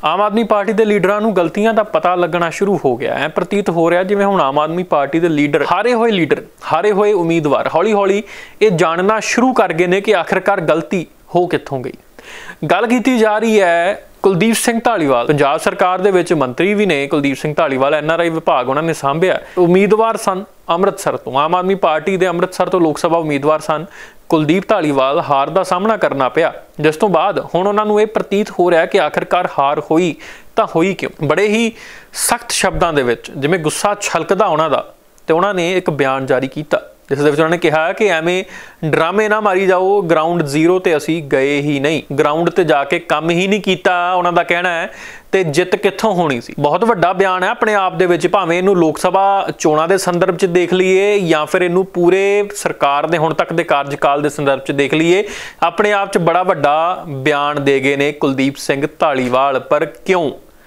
आम आदमी पार्टी के लीडरां नूं गलतियां दा पता लगना शुरू हो गया है। प्रतीत हो रहा जिवें हुण आम आदमी पार्टी के लीडर हारे हुए उम्मीदवार हौली हौली ये जानना शुरू कर गए ने कि आखिरकार गलती हो कित्थों गई। गल कीती जा रही है कुलदीप सिंह धालीवाल पंजाब सरकार दे विच मंत्री भी ने। कुलदीप सिंह धालीवाल NRI विभाग उन्होंने सांभिया। उम्मीदवार सन अमृतसर तो, आम आदमी पार्टी के अमृतसर तो लोक सभा उम्मीदवार सन कुलदीप धालीवाल। हार का सामना करना पिया, जिस तो बाद हुण उन्हां नूं इह प्रतीत हो रहा कि आखिरकार हार होई तां होई क्यों। बड़े ही सख्त शब्दां दे विच जिवें गुस्सा छलकदा उन्हां दा, ते उन्हां ने एक बयान जारी कीता जिस दे विच उन्होंने कहा कि एवें ड्रामे ना मारी जाओ, ग्राउंड जीरो ते असीं गए ही नहीं, ग्राउंड ते जाके काम ही नहीं कीता उन्हां दा कहना है। ते जित कित्थों होनी सी। बहुत वड्डा बयान है अपने आप दे विच, भावें इहनूं लोक सभा चोणां दे संदर्भ च देख लीए या फिर इहनूं पूरे सरकार दे हुण तक दे कार्यकाल दे संदर्भ च देख लीए, अपने आप च बड़ा वड्डा बयान दे गए ने कुलदीप सिंह धालीवाल। पर क्यों?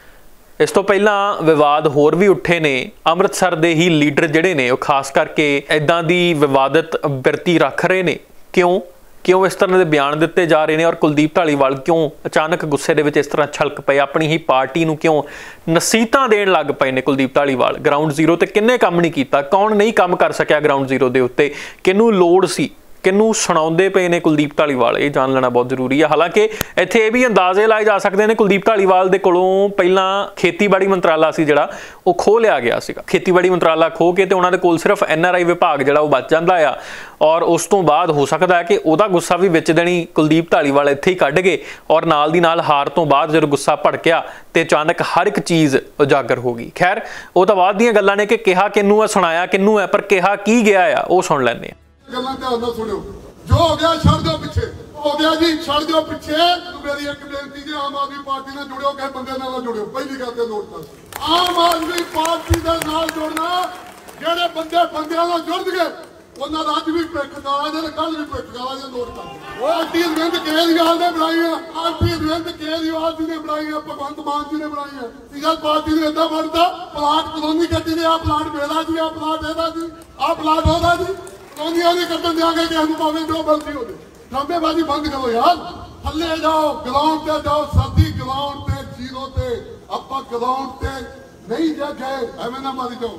इस तो पहला विवाद होर भी उठे ने। अमृतसर दे ही लीडर जिहड़े ने वो खास करके इदां दी विवादित बिरती रख रहे ने। क्यों इस तरह के बयान दिते जा रहे हैं और कुलदीप धालीवाल क्यों अचानक गुस्से दे विच इस तरह छलक पे, अपनी ही पार्टी नूं क्यों नसीहतां देण लग पए ने कुलदीप धालीवाल। ग्राउंड जीरो ते किन्ने काम नहीं कीता, कौन नहीं काम कर सकिया ग्राउंड जीरो दे उत्ते, किनूं लोड़ सी, किनू सुणाउंदे पे ने कुलदीप धालीवाल, ये जान लेना बहुत जरूरी है। हालांकि इत्थे ये भी अंदाजे लाए जा सकते हैं कुलदीप धालीवाल दे कोलों पहला खेतीबाड़ी मंत्राला सी जिहड़ा वो खो लिया गया सीगा। खेतीबाड़ी मंत्राला खो के ते उन्हां दे कोल सिर्फ NRI विभाग जिहड़ा वो बच जांदा आ, और उस तो बाद हो सकता है कि उहदा गुस्सा भी विच देणी कुलदीप धालीवाल इत्थे ही कढ गए, और नाल दी नाल हार तो बाद जदों गुस्सा भड़किया ते अचानक हर एक चीज़ उजागर हो गई। खैर वो तो बाद दीयां गल्लां ने कि कहा किनू है, सुनाया किनू है, पर कहा की गया आ वो सुन लैंदे आ। गल्लां ध्यान नाल सुणियो, जो हो गया छड़ दो पीछे, हो गया जी छड़ दो पीछे। मेरी एक बेनती जी, आम आदमी पार्टी नाल जुड़ियो, किसी बंदे नाल जुड़ियो। पहली गल ते नोट कर, आम आदमी पार्टी दे नाल जुड़ना, जेड़े बंदे बंदियां नाल जुड़ गए उन्हां दा अज भी पिक गाला जे कल भी पिक गाला जे नोट कर। पार्टी अरविंद केजरीवाल ने बनाई है, पार्टी अरविंद केजरीवाल जी ने बनाई है, भगवंत मान जी ने बनाई है। सिंगल पार्टी ने इदां बनता प्लाट कॉलोनी कट्टी ने, आ प्लाट मेरा जी, आ प्लाट एदा जी, आ प्लाट ओदा जी, कॉलोनियां नहीं कट्टन देंगे कि हम भावें जो गलती हो जाए। ड्रामेबाजी बंद करो यार, थल्ले जाओ, ग्राउंड पे जाओ, सर्दी ग्राउंड पे जीरो ते अपना ग्राउंड पे नहीं जा गए, एवं ना मारी जाओ।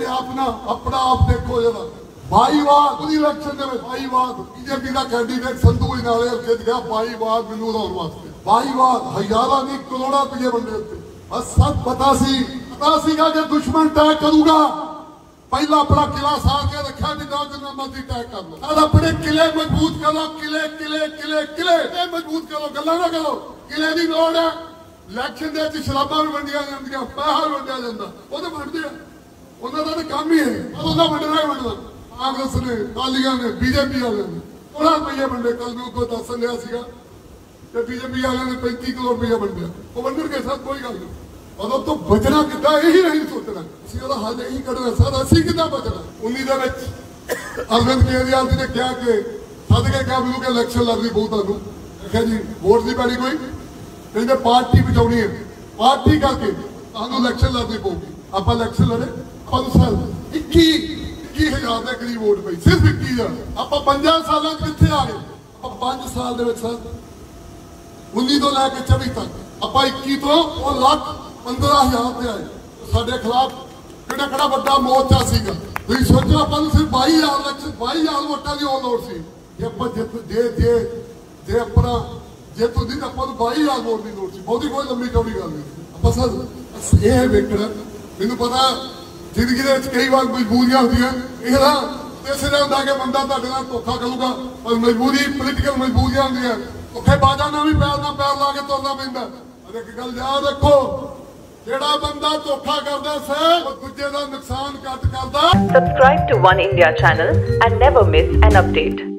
अपना आप देखो जरा भाईवाद पूरी इलेक्शन दे विच भाईवाद बीजेपी का कैंडीडेट संधू नाले जित गया। भाईवाद मैनूं हराउण वास्ते भाईवाद हज़ारां नहीं करोड़ां रुपये वंडे उत्ते। बस सब पता सीगा कि दुश्मन तय करूगा। पहला अपना किला साध के रखा कि जाओ जिन्ना मर्जी तय कर लो, और अपने किले मजबूत करो। किले किले किले किले मजबूत करो, गल्लां ना करो। किले की लोड़ है। इलेक्शन दे विच शराबां भी वंडियां जांदियां, पैसा भी वंडिया जांदा, वो तो वंडदे आ, उन्हां दा काम ही है, उन्हां वंडना ही वंडना। कांग्रेस ने, अकालियां ने, बीजेपी वाले ने करोड़ां रुपये वंडे। कल भी को दस लिया सीगा ते बीजेपी वाले ने 35 करोड़ रुपया वंडिया, वो वंडण के साथ कोई गल नहीं। और तो बचना कितना यही नहीं सोचना, हल यही कढ़ना सर असी कि बचना। 19 अरविंद केजरीवाल जी ने कहा कि सद के क्या मैनू कि इलेक्शन लड़नी पऊ तुहानू। आख्या जी वोट नहीं पैनी कोई, कहते पार्टी बचाउणी है, पार्टी करके तुहानू इलेक्शन लड़नी पऊगी। आप इलेक्शन लड़े 5 साल 21,000 के करीब वोट पई, सिर्फ 21,000। आप 5 सालों कितने आ गए? आप 5 साल दे विच सर 19 तो लैके 24 तक आप 21 तो 1,15,000 पे आए। साढ़े खिलाफ किहड़ा वड्डा मोर्चा सीगा। तुसीं सोचो आपां नूं सिर्फ 22,000 इलेक्शन 22,000 वोटां दी होड़ सी। जे आपां जे अपना जित हुंदी तां आपां नूं 22,000 वोट दी लोड़ सी। बहुती कोई लंबी चौड़ी गल नहीं। आपां सर यह वेखना, मैनूं पता जिंदगी दे विच कई बार मजबूरियां हुंदियां, इहदा इस तरह हुंदा कि बंदा तुहाडे नाल धोखा करूगा, पर मजबूरी पोलीटिकल मजबूरियां हुंदियां, धोखे बाजां नाल भी पैर ला के तुरना पैंदा। एक गल याद रखो, जेड़ा बंदा धोखा करदा सी वो दूजे दा नुकसान घट करदा। Subscribe to One India channel and never miss an update.